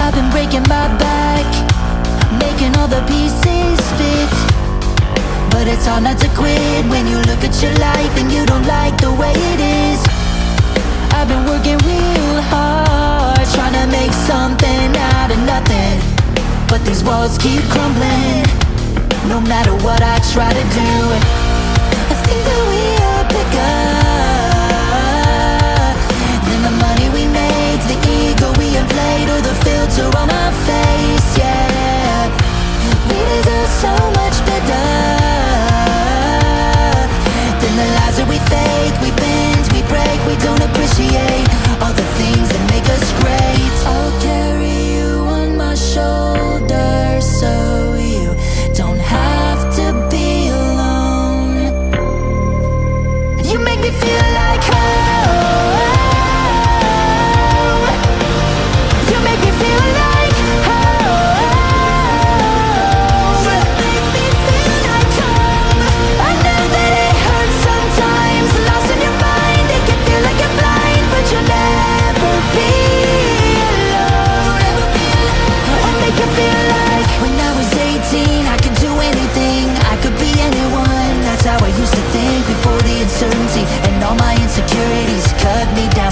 I've been breaking my back, making all the pieces fit. But it's hard not to quit when you look at your life and you don't like the way it is. I've been working real hard, trying to make something out of nothing. But these walls keep crumbling, no matter what I try to do. I think that we are bigger than the money we make, the ego we inflate, or the filter on our face, yeah. We deserve so much better than the lies that we fake. We bend, we break, we don't appreciate all the things that make us great. I'll carry you on my shoulder, so you don't have to be alone. You make me feel like home. You make me feel like home. You make me feel like home. I know that it hurts sometimes, lost in your mind. It can feel like you're blind, but you'll never be alone. I make you feel like when I was 18, I could do anything, I could be anyone. That's how I used to think before the uncertainty and all my insecurities cut me down.